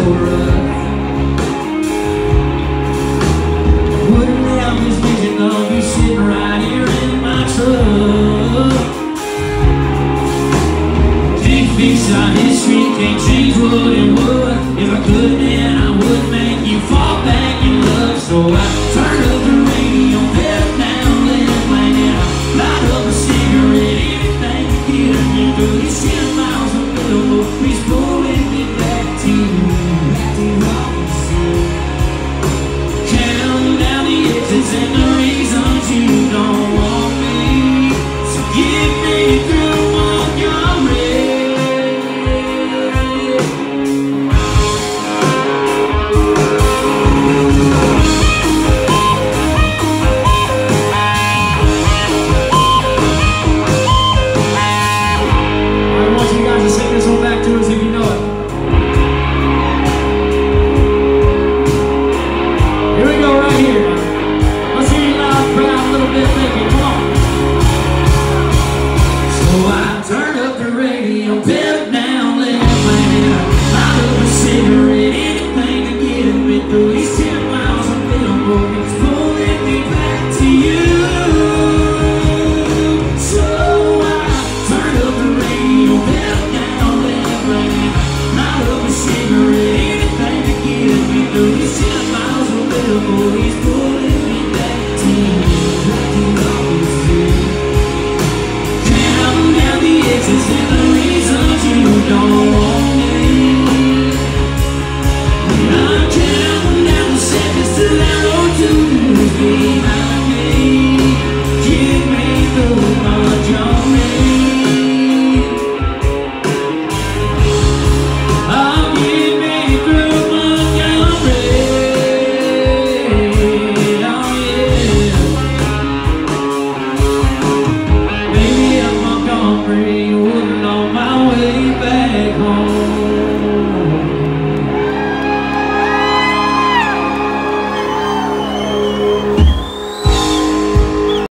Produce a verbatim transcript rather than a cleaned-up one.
rough. Wouldn't have this vision of you sitting right here in my truck. Can't fix our history, can't change what it would. If I could, then I would make you fall back in love. So I turn up the radio, head down, let it play, and I light up a cigarette. Anything to get me through these ten miles of Billboard, please pulling me back to you.